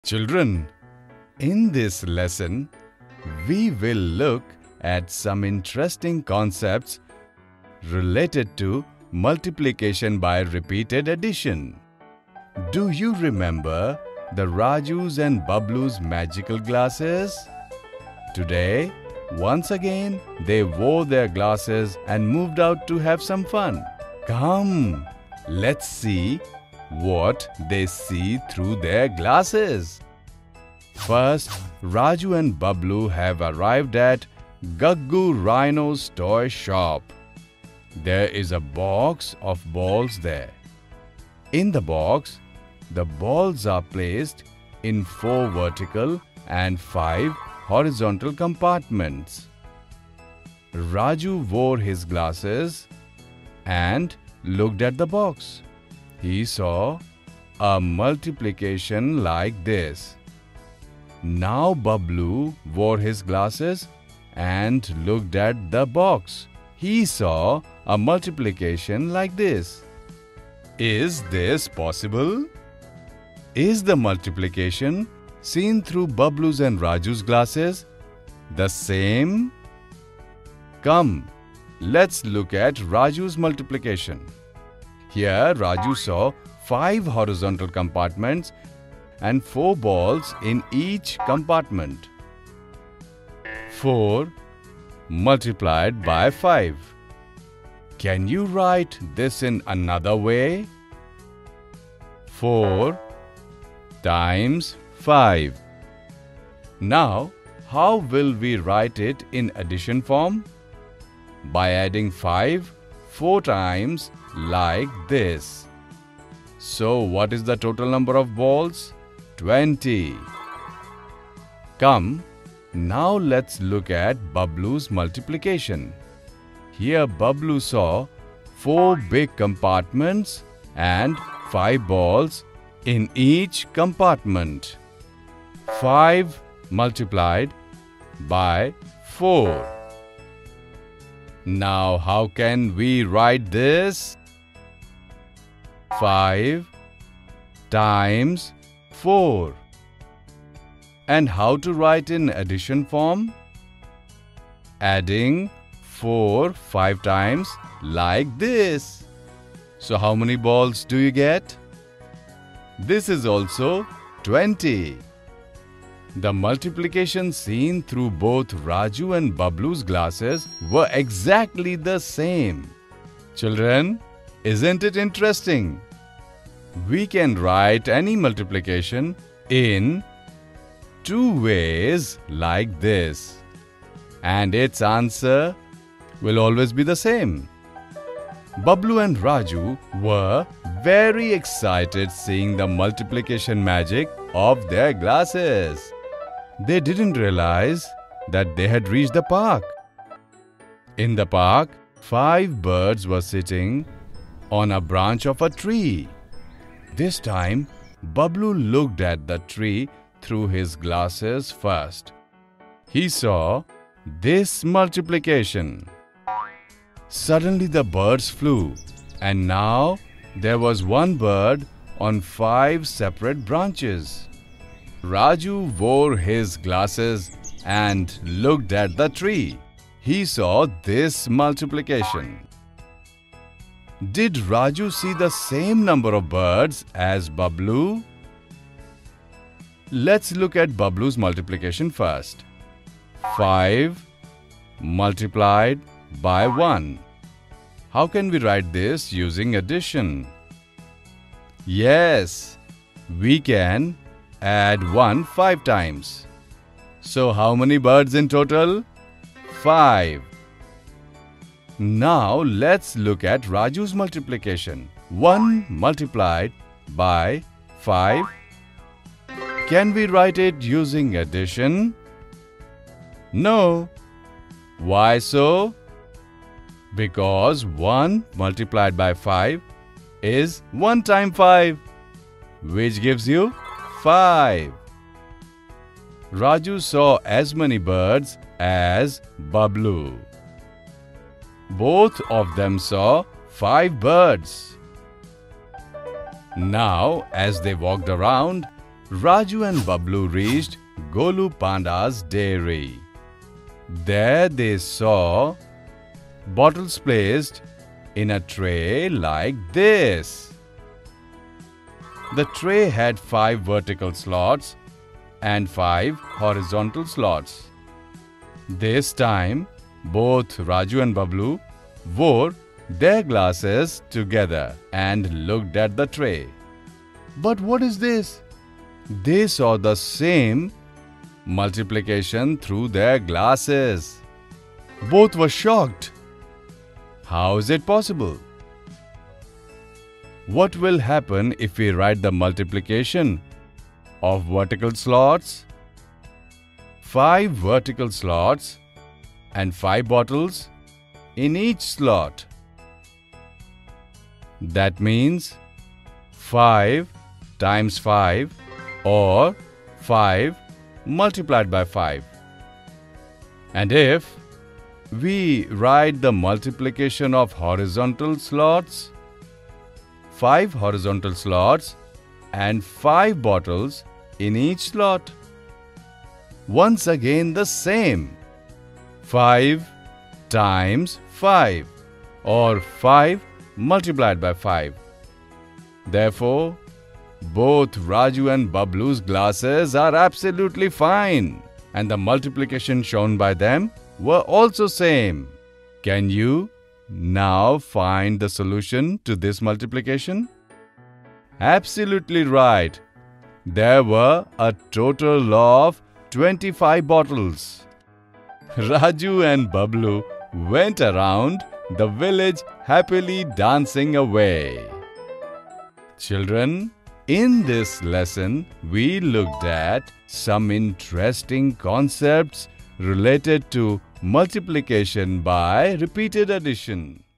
Children, in this lesson, we will look at some interesting concepts related to multiplication by repeated addition. Do you remember the Raju's and Bablu's magical glasses? Today, once again, they wore their glasses and moved out to have some fun. Come, let's see what they see through their glasses. First, Raju and Bablu have arrived at Gaggu Rhino's toy shop. There is a box of balls there. In the box, the balls are placed in 4 vertical and 5 horizontal compartments. Raju wore his glasses and looked at the box. He saw a multiplication like this. Now Bablu wore his glasses and looked at the box. He saw a multiplication like this. Is this possible? Is the multiplication seen through Bablu's and Raju's glasses the same? Come, let's look at Raju's multiplication. Here Raju saw 5 horizontal compartments and 4 balls in each compartment. 4 multiplied by 5. Can you write this in another way? 4 times 5. Now, how will we write it in addition form? By adding 5 4 times like this. So, what is the total number of balls? 20. Come, now let's look at Bablu's multiplication. Here Bablu saw 4 big compartments and 5 balls in each compartment. 5 multiplied by 4. Now how can we write this? 5 times 4. And how to write in addition form? Adding 4 5 times like this. So how many balls do you get? This is also 20. The multiplication seen through both Raju and Bablu's glasses were exactly the same. Children, isn't it interesting? We can write any multiplication in 2 ways like this, and its answer will always be the same. Bablu and Raju were very excited seeing the multiplication magic of their glasses. They didn't realize that they had reached the park. In the park, 5 birds were sitting on a branch of a tree. This time, Bablu looked at the tree through his glasses first. He saw this multiplication. Suddenly the birds flew, and now there was 1 bird on 5 separate branches. Raju wore his glasses and looked at the tree. He saw this multiplication. Did Raju see the same number of birds as Bablu? Let's look at Bablu's multiplication first. 5 multiplied by 1. How can we write this using addition? Yes, we can add 1 5 times. So how many birds in total? 5. Now let's look at Raju's multiplication. 1 multiplied by 5. Can we write it using addition? No. Why so? Because 1 multiplied by 5 is 1 times 5, which gives you 5. Raju saw as many birds as Bablu. Both of them saw 5 birds. Now, as they walked around, Raju and Bablu reached Golu Panda's dairy. There they saw bottles placed in a tray like this. The tray had 5 vertical slots and 5 horizontal slots. This time, both Raju and Bablu wore their glasses together and looked at the tray. But what is this? They saw the same multiplication through their glasses. Both were shocked. How is it possible? What will happen if we write the multiplication of vertical slots, 5 vertical slots and 5 bottles in each slot? That means 5 times 5 or 5 multiplied by 5. And if we write the multiplication of horizontal slots, 5 horizontal slots and 5 bottles in each slot. Once again the same. 5 times 5 or 5 multiplied by 5. Therefore, both Raju and Bablu's glasses are absolutely fine, and the multiplication shown by them were also same. Can you now find the solution to this multiplication? Absolutely right. There were a total of 25 bottles. Raju and Bablu went around the village happily dancing away. Children, in this lesson, we looked at some interesting concepts related to multiplication by repeated addition.